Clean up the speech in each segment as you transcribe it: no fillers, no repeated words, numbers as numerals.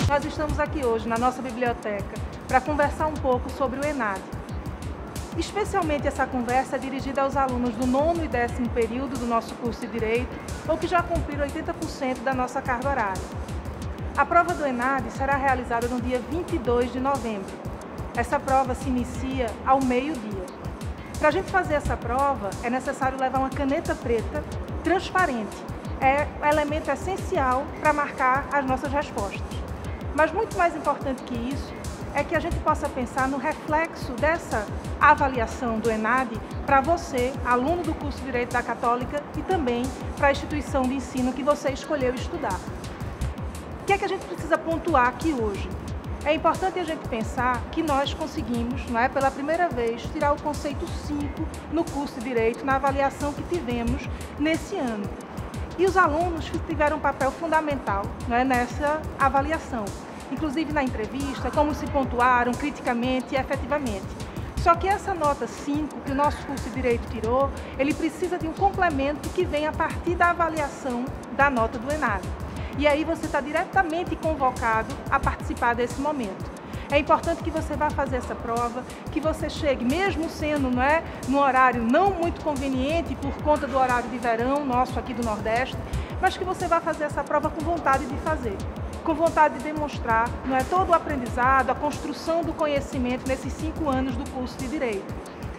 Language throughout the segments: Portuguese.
Nós estamos aqui hoje na nossa biblioteca para conversar um pouco sobre o ENAD. Especialmente essa conversa é dirigida aos alunos do 9º e 10º período do nosso curso de Direito, ou que já cumpriram 80% da nossa carga horária. A prova do ENAD será realizada no dia 22 de novembro. Essa prova se inicia ao meio-dia. Para a gente fazer essa prova, é necessário levar uma caneta preta transparente. É um elemento essencial para marcar as nossas respostas. Mas muito mais importante que isso é que a gente possa pensar no reflexo dessa avaliação do ENAD para você, aluno do curso de Direito da Católica, e também para a instituição de ensino que você escolheu estudar. O que é que a gente precisa pontuar aqui hoje? É importante a gente pensar que nós conseguimos, pela primeira vez, tirar o conceito 5 no curso de Direito, na avaliação que tivemos nesse ano. E os alunos tiveram um papel fundamental nessa avaliação, inclusive na entrevista, como se pontuaram criticamente e efetivamente. Só que essa nota 5 que o nosso curso de Direito tirou, ele precisa de um complemento que vem a partir da avaliação da nota do ENAD. E aí você está diretamente convocado a participar desse momento. É importante que você vá fazer essa prova, que você chegue, mesmo sendo no horário não muito conveniente, por conta do horário de verão nosso aqui do Nordeste, mas que você vá fazer essa prova com vontade de fazer, com vontade de demonstrar todo o aprendizado, a construção do conhecimento nesses 5 anos do curso de Direito.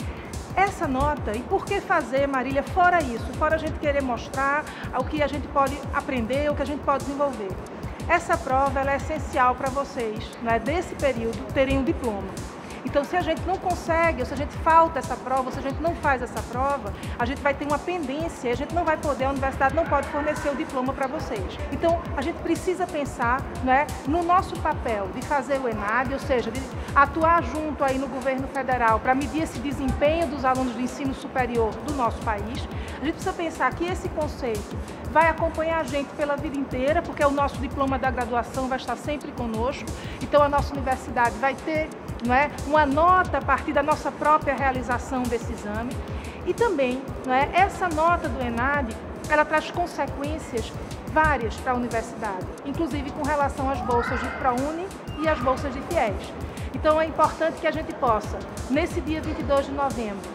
Essa nota, e por que fazer, Marília, fora isso, fora a gente querer mostrar o que a gente pode aprender, o que a gente pode desenvolver. Essa prova ela é essencial para vocês, desse período, terem um diploma. Então, se a gente não consegue, ou se a gente falta essa prova, ou se a gente não faz essa prova, a gente vai ter uma pendência, a gente não vai poder, a universidade não pode fornecer o diploma para vocês. Então, a gente precisa pensar no nosso papel de fazer o ENAD, ou seja, de atuar junto aí no governo federal para medir esse desempenho dos alunos do ensino superior do nosso país. A gente precisa pensar que esse conceito vai acompanhar a gente pela vida inteira, porque o nosso diploma da graduação vai estar sempre conosco, então a nossa universidade vai ter uma nota a partir da nossa própria realização desse exame. E também, essa nota do ENAD, ela traz consequências várias para a universidade, inclusive com relação às bolsas de ProUni e às bolsas de FIES. Então é importante que a gente possa, nesse dia 22 de novembro,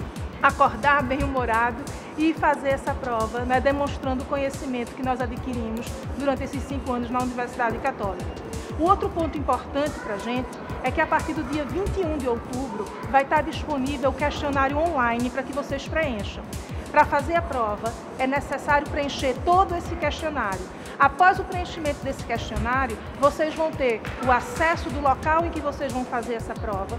acordar bem-humorado e fazer essa prova, demonstrando o conhecimento que nós adquirimos durante esses 5 anos na Universidade Católica. O outro ponto importante para a gente é que a partir do dia 21 de outubro vai estar disponível o questionário online para que vocês preencham. Para fazer a prova, é necessário preencher todo esse questionário. Após o preenchimento desse questionário, vocês vão ter o acesso do local em que vocês vão fazer essa prova,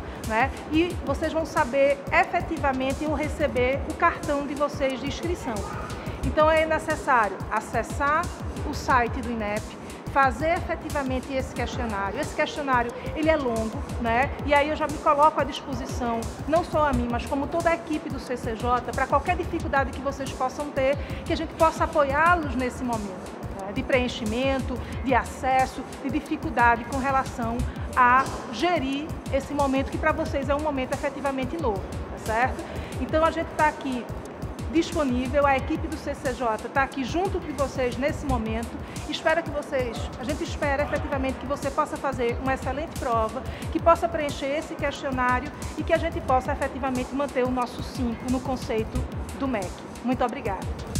e vocês vão saber efetivamente receber o cartão de vocês de inscrição. Então é necessário acessar o site do INEP, fazer efetivamente esse questionário. Esse questionário, ele é longo, E aí eu já me coloco à disposição, não só a mim, mas como toda a equipe do CCJ, para qualquer dificuldade que vocês possam ter, que a gente possa apoiá-los nesse momento, de preenchimento, de acesso, de dificuldade com relação a gerir esse momento que para vocês é um momento efetivamente novo, tá certo? Então a gente está aqui disponível, a equipe do CCJ está aqui junto de vocês nesse momento. A gente espera efetivamente que você possa fazer uma excelente prova, que possa preencher esse questionário e que a gente possa efetivamente manter o nosso 5 no conceito do MEC. Muito obrigada.